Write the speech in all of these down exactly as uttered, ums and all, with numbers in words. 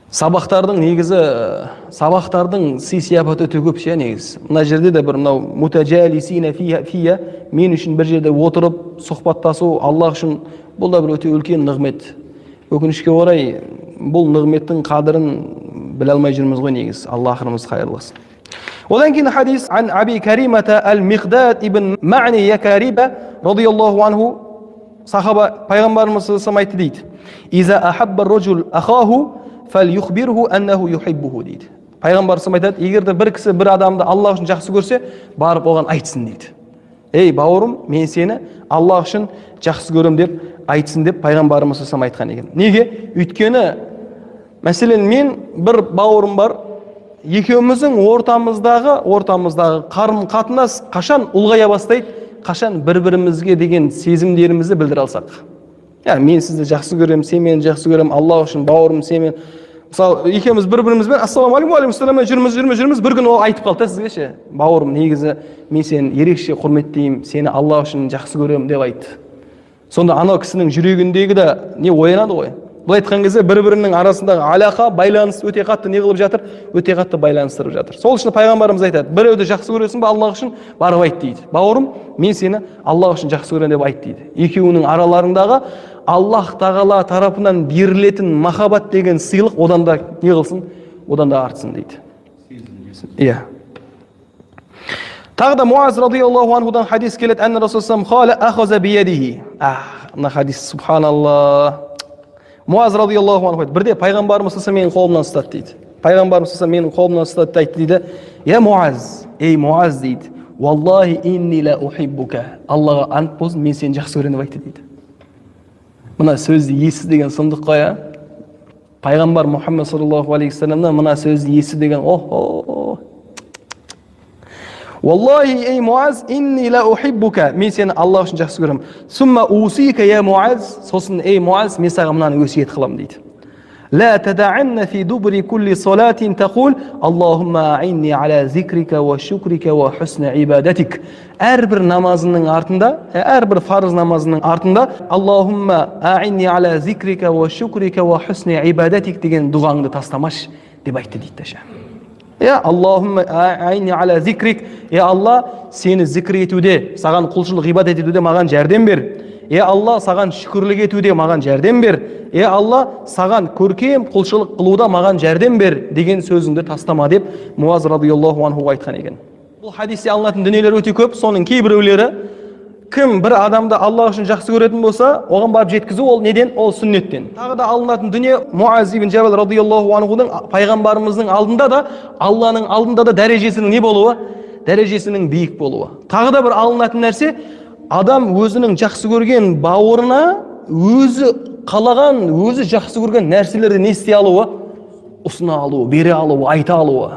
Сабақтардың негізі, сабақтардың сый-сияпаты өте көп ше негізі. Мына жерде де бір мынау мутажалисина фия, мен үшін бір жерде отырып сұхбаттасу Аллах үшін бұл да бір өте үлкен нығмет. Өкінішке орай бұл нығметтің қадірін біле алмай жүрміз ғой негізі. Алла ақырымыз хайырлы қылсын. Одан кейін хадис ан Аби Каримата ал-Миқдад ибн Ма'ни Якариба радияллаху анху, сахаба пайғамбарымыз саллаллаху алейхи айтты дейді: "Иза ахабба ар-раджул ахаху фальюхбирху аннаху юхиббуху" дейді. Пайғамбар саллаллаху алейхи айтады, егер де бір кісі бір адамды Аллах үшін жақсы көрсе, барып оған айтсын дейді. Ей бауырым, мен сені Аллах үшін жақсы көрем деп айтсын деп пайғамбарымыз саллаллаху алейхи айтқан екен. Неге? Өйткені мәселен мен бір бауырым бар, екеуміздің ортамыздағы ортамыздағы қарым қатынас қашан ұлғая бастайды, қашан бір-бірімізге деген сезімдерімізді білдіре алсақ. Яғни мен сізді жақсы көремін, сен мені жақсы көремін, Алла үшін бауырым, сен мен. Мысалы, екеуміз бір-бірімізбен ассалаумағалейкум, уағалейкумассалам жүрміз, жүрміз, жүрміз, бір күні ол айтып қалды сізге ше: "Бауырым, негізі мен сені ерекше құрметтеймін, сені Алла үшін жақсы көремін" деп айтты. Сонда анау кісінің жүрегіндегі де не оянады ғой. Бұл айтқан кезде бір-бірінің арасындағы алақа, байланыс өте қатты не қылып жатыр? Өте қатты байланыстырып жатыр. Сол үшін пайғамбарымыз айтады: "Біреуді жақсы көресің бе Аллах үшін, барып айт" дейді. "Бауырым, мен сені Аллах үшін жақсы көремін" деп айт дейді. Екеуінің араларындағы Аллах Тағала тарапынан берілетін махаббат деген сыйлық одан да не қылсын? Одан да артсын дейді. Иә. Тағы да Муаз радияллаху анхудан хадис келеді: "Анна Расулуллах қала ахаза биядихи". А, мына хадис субханаллах. Муаз радияллаху анху айтты: "Бірде пайғамбарымыз саллаллаху алейхи менің қолымнан ұстады" дейді. Пайғамбарымыз саллаллаху алейхи менің қолымнан ұстады да айтты дейді: "Я Муаз, ей Муаз" дейді, "Валлахи инни ла ухиббука". Аллаға ант болсын, мен сені жақсы көремін деп айтты дейді. Мына сөзді есі деген сұмдық қой, а? Пайғамбар Мұхаммед саллаллаху алейхи вассаламнан мына сөзді есі деген, о-хо. "Валлахи ей Муаз, инни ла ухиббука", мен сені Аллах үшін жақсы көремін. "Сумма усика я Муаз", сосын ей Муаз, мен саған мынаны өсиет қыламын дейді. "Ла тадa'anna fi dubri kulli salatin taqul Allahumma a'inni ala zikrika wa shukrika wa husni ibadatik". Әрбір намазының артында, әрбір фарыз намазының артында "Allahumma a'inni ala zikrika wa shukrika wa husni ibadatik" деген дұғаңды тастамаш деп айтты дейді ше. Я Аллахумма a'inni ala zikrik, я Алла, сені зикр етуде, саған құлшылық ибадет етуде маған жәрдем бер. Я Алла, саған шүкірлік етуде маған жәрдем бер. Я Алла, саған көркем құлшылық қылуда маған жәрдем бер деген сөзіңді тастама деп Муаз радияллаху анху айтқан екен. Бұл хадисте алынатын дүниелер өте көп. Соның кейбіреулері, кім бір адамды Аллах үшін жақсы көретін болса, оған барып жеткізу, ол неден? Ол сүннеттен. Тағы да алынатын дүние Муаз ибн Жабал радияллаху анхудың пайғамбарымыздың алдында да, Алланың алдында да дәрежесінің не болуы? Дәрежесінің биік болуы. Тағы да бір алынатын нәрсе, адам өзінің жақсы көрген бауырына өзі қалаған, өзі жақсы көрген нәрселерді не істей алуы? Ұсына алуы, бере алуы, айта алуы.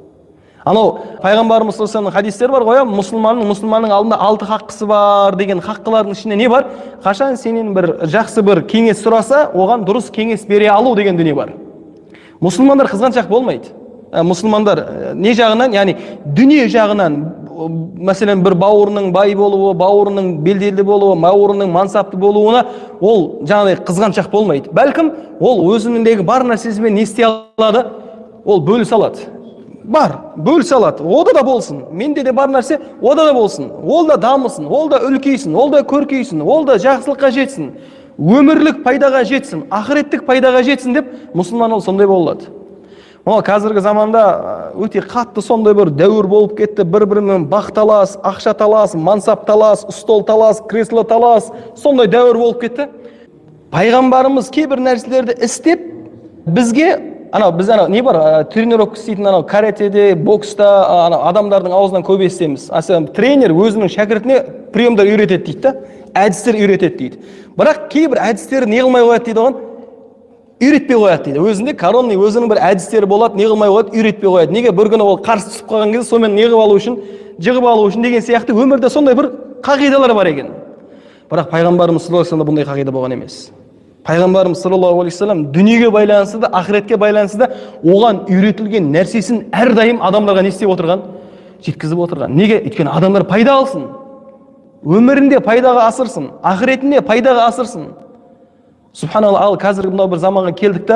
Анау пайғамбарымыз саллаллаху алейхи хадистер бар ғой, мұсылманның мұсылманның алдында алты хаққысы бар деген хаққылардың ішінде не бар? Қашан сенен бір жақсы бір кеңес сұраса, оған дұрыс кеңес бере алу деген дүние бар. Мұсылмандар қызғаншақ болмайды. Мұсылмандар не жағынан, яғни дүние жағынан, мәселен бір бауырының бай болуы, бауырының белделі болуы, бауырының мансапты болуына ол жаңағыдай қызғаншақ болмайды. Бәлкім ол өзіндегі бар нәрсесімен не істей алады? Ол бөлісе алады. Бар, бөлісе алады. Ода да болсын. Менде де бар нәрсе, ода да болсын. Ол да дамысын, ол да үлкейсін, ол да көркейсін, ол да жақсылыққа жетсін, өмірлік пайдаға жетсін, ақыреттік пайдаға жетсін деп мұсылман ол сондай болады. О, қазіргі заманда өте қатты сондай бір дәуір болып кетті. Бір-бірімен бақ талас, ақша талас, мансап талас, стол талас, кресло талас, сондай дәуір болып кетті. Пайғамбарымыз кейбір нәрселерді істеп, бізге анау біз анау не бар, тренировка істейтін анау каратеде, бокста анау адамдардың аузынан көп естиміз. Асыл тренер өзінің шәкіртіне приемдар үйретеді дейді да, әдістер үйретеді дейді. Бірақ кейбір әдістері не қылмай қояды дейді оған? Үйретпей қояды дейді. Өзінде коронный өзінің бір әдістері болады, не қылмай қояды, үйретпей қояды. Неге? Бір күні ол қарсы түсіп қалған кезде сонымен не қылып алу үшін, жығып алу үшін деген сияқты өмірде сондай бір қағидалар бар екен. Бірақ пайғамбарымыз саллаллаху алейхи вассалам бұндай қағида болған емес. Пайғамбарымыз саллаллаху алейхи вассалам дүниеге байланысты да, ақыретке байланысты да оған үйретілген нәрсесін әрдайым адамдарға не істеп отырған? Жеткізіп отырған. Неге? Өйткені адамдар пайда алсын. Өмірінде пайдаға асырсын, ақыретінде пайдаға асырсын. Субханалла, ал қазіргі мынау бір заманға келдік та,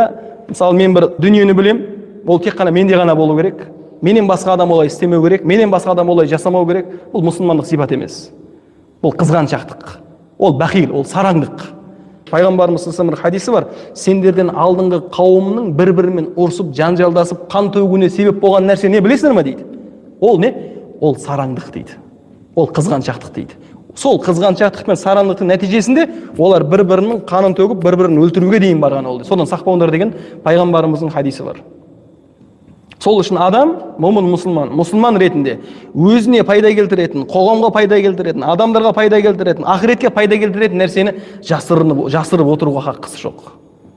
Мысалы мен бір дүниені білем, ол тек қана менде ғана болу керек. Менен басқа адам олай істемеу керек, менен басқа адам олай жасамау керек. Бұл мұсылмандық сипат емес. Бұл қызғаншақтық. Ол бақил, ол сараңдық. Пайғамбарымыз саллаллаху алейхи хадисі бар. Сендерден алдыңғы қауымның бір-бірімен ұрсып, жанжалдасып, қан төгуіне себеп болған нәрсе не білесіңдер ме дейді. Ол не? Ол сараңдық дейді. Ол қызғаншақтық дейді. Сол қызғаншақтық пен сараңдықтың нәтижесінде олар бір-бірінің қанын төгіп, бір-бірін өлтіруге дейін барған ол. Содан сақпаңдар деген пайғамбарымыздың хадисі бар. Сол үшін адам, момын мұсылман, мұсылман ретінде өзіне пайда келтіретін, қоғамға пайда келтіретін, адамдарға пайда келтіретін, ақыретке пайда келтіретін нәрсені жасырынып, жасырып отыруға хақысы жоқ.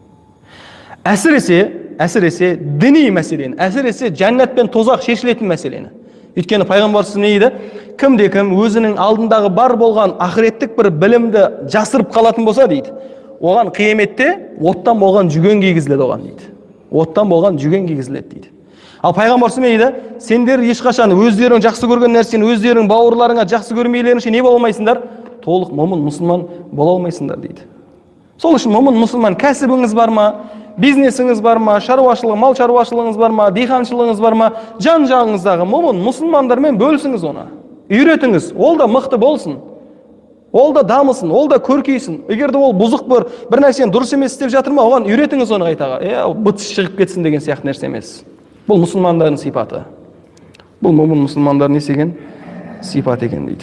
Әсіресе, әсіресе діни мәселені, әсіресе жәннат пен тозақ шешілетін мәселені. Өйткені пайғамбарымыз не дейді? Кімде-кім өзінің алдындағы бар болған ақыреттік бір білімді жасырып қалатын болса дейді, оған қияметте оттан болған жүген кигізіледі оған дейді. Оттан болған жүген кигізіледі дейді. Ал пайғамбарымыз не дейді? Сендер ешқашан өздерің жақсы көрген нәрсені өздерің бауырларыңа жақсы көрмейлерінше не бола алмайсыңдар? Толық момын мұсылман бола алмайсыңдар дейді. Сол үшін момын мұсылман кәсібіңіз бар ма, бизнесіңіз бар ма, шаруашылық, мал шаруашылығыңыз бар ма, диқаншылығыңыз бар ма, жан-жағыңыздағы момын мұсылмандармен бөлісіңіз оны. Үйретіңіз, ол да мықты болсын. Ол да дамысын, ол да көркейсін. Егер де ол бұзық бір, бір нәрсені дұрыс емес істеп жатыр ма, оған үйретіңіз оны қайтаға. Е, бытыс шығып кетсін деген сияқты нәрсе емес. Бұл мұсылмандардың сипаты. Бұл момын мұсылмандардың не деген сипат екен дейді.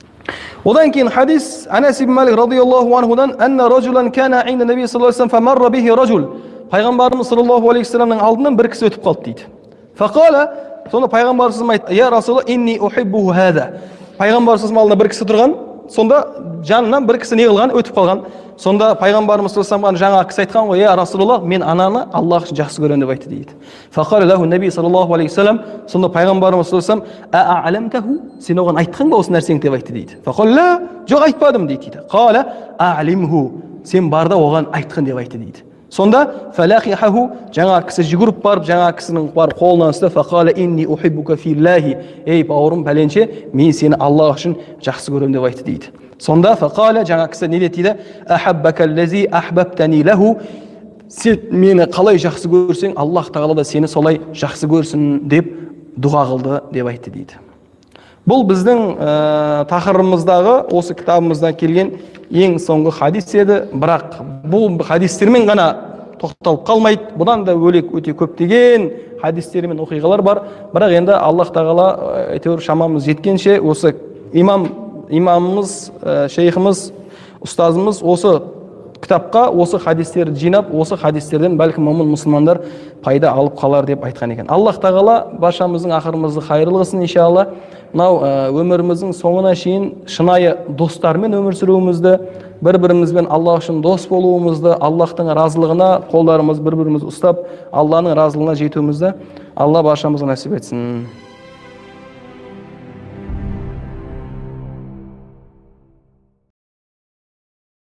Одан кейін хадис Анас ибн Малик радиаллаху анхудан анна ражулан кана инда наби саллаллаху алейхи вассалам фамарра бихи ражул. Пайғамбарымыз саллаллаху алейхи вассаламның алдынан бір кісі өтіп қалды дейді. Фақала, сонда пайғамбарымыз айтты: "Я Расулалла, инни ухиббуху хаза." Пайғамбарымыз алдында бір кісі тұрған, сонда жанынан бір кісі не қылған, өтіп қалған. Сонда пайғамбарымыз саллаллаху алейхи жаңа кісі айтқан ғой: "Я Расулалла, мен ананы Аллах үшін жақсы көремін" деп айтты дейді. Фақала лаху наби саллаллаху алейхи вассалам, сонда пайғамбарымыз саллаллаху алейхи вассалам: "Сен оған айтқан ба осы нәрсені?" деп айтты дейді. Фақала, "Жоқ, айтпадым" дейді. Қала, "А'лимху", сен бар да оған айтқан деп айтты дейді. Сонда фалахихаху, жаңа кісі жүгіріп барып, жаңа кісінің бар қолынан ұстап, фақала инни ухиббука филлахи, ей бауырым пәленше, мен сені Аллах үшін жақсы көремін деп айтты дейді. Сонда фақала, жаңа кісі не дейді? Ахаббака аллази ахбабтани лаху, сен мені қалай жақсы көрсең, Аллах тағала да сені солай жақсы көрсін деп дұға қылды деп айтты дейді. Бұл біздің ә, тақырыбымыздағы осы кітабымыздан келген ең соңғы хадис еді, бірақ бұл хадистермен ғана тоқталып қалмайды. Бұдан да бөлек өте көптеген хадистер мен оқиғалар бар. Бірақ енді Аллах тағала әйтеуір шамамыз жеткенше осы имам имамымыз, шейхіміз, ұстазымыз осы кітапқа осы хадистерді жинап, осы хадистерден бәлкім момын мұсылмандар пайда алып қалар деп айтқан екен. Аллах тағала баршамыздың ақырымызды хайырлы қылсын иншалла. Мынау өміріміздің соңына шейін шынайы достармен өмір сүруімізді, бір-бірімізбен Аллах үшін дос болуымызды, Аллахтың разылығына қолдарымыз бір-біріміз ұстап, Алланың разылығына жетуімізді Алла баршамызға нәсіп етсін.